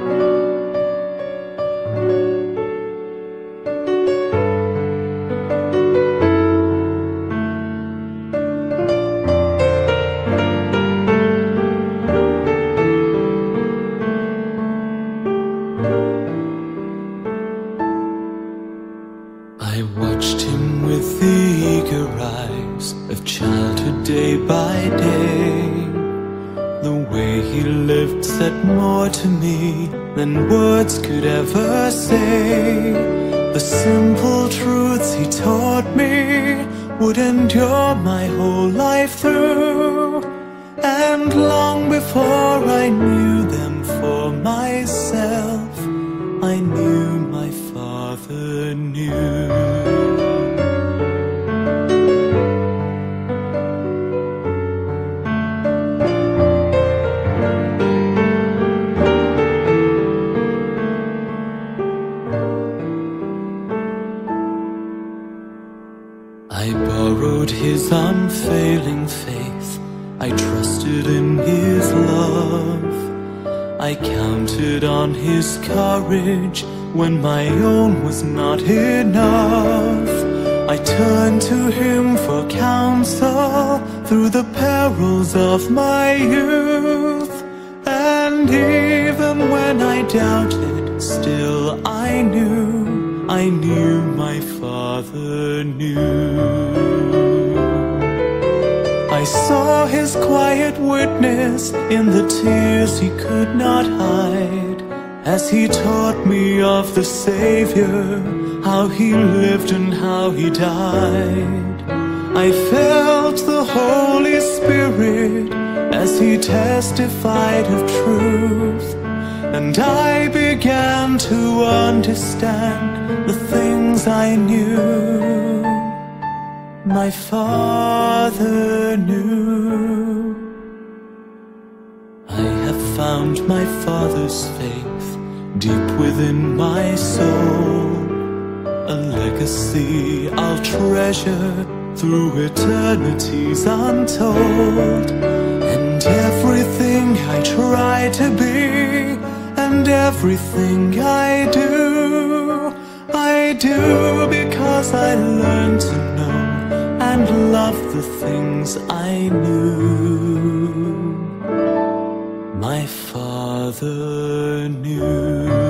I watched him with the eager eyes of childhood day by day. The way he lived said more to me than words could ever say. The simple truths he taught me would endure my whole life through. And long before I knew them for myself, I knew my Father knew. I borrowed his unfailing faith, I trusted in his love, I counted on his courage when my own was not enough. I turned to him for counsel through the perils of my youth. And even when I doubted, still I knew my Father knew. I saw his quiet witness in the tears he could not hide, as he taught me of the Savior, how he lived and how he died. I felt the Holy Spirit as he testified of truth, and I began to understand the things I knew. My Father knew. I have found my Father's faith deep within my soul, a legacy I'll treasure through eternities untold. And everything I try to be, and everything I do because I learned to know and love the things I knew. My Father knew.